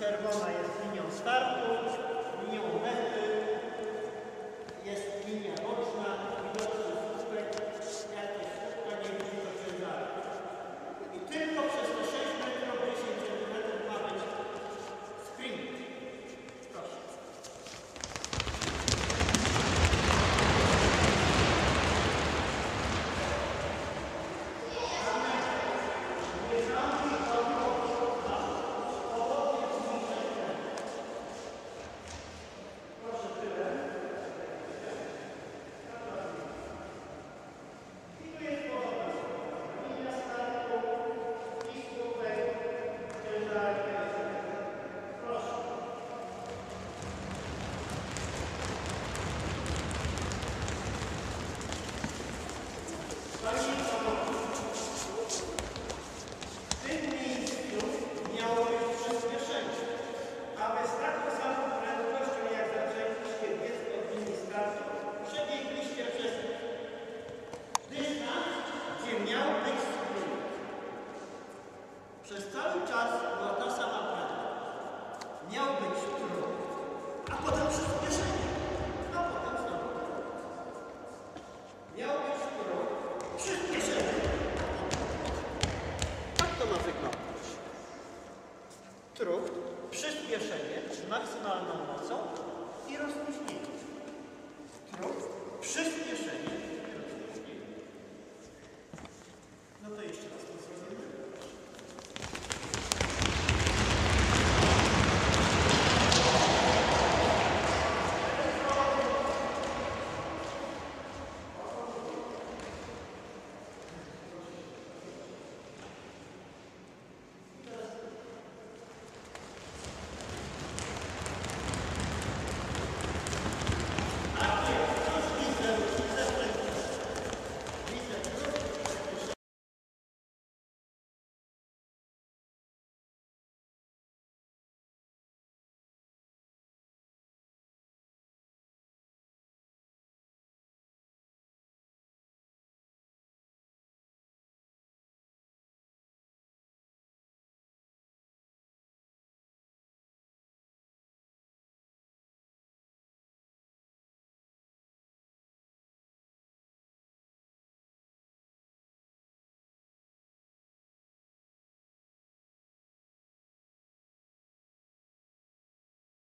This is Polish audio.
czerwona jest linią startu, linią mety, jest linia boczna, widoczny słupek, jak to słupka nie widzi do ciężaru. I tylko przez te 6 metrów, 10 cm ma być sprint. Proszę. W tym miejscu miało być przyspieszenie, aby z taką samą prędkością, jak zaczęliście biec od linii startu, przebiegliście przez dystans, gdzie miał być sprint. Przez cały czas była ta sama prędkość. Miał być skrót, a potem przyspieszenie, a potem znowu. Miał być skrót, przyspieszenie. Tak to ma wyglądać. Trucht, przyspieszenie z maksymalną mocą i rozluźnienie.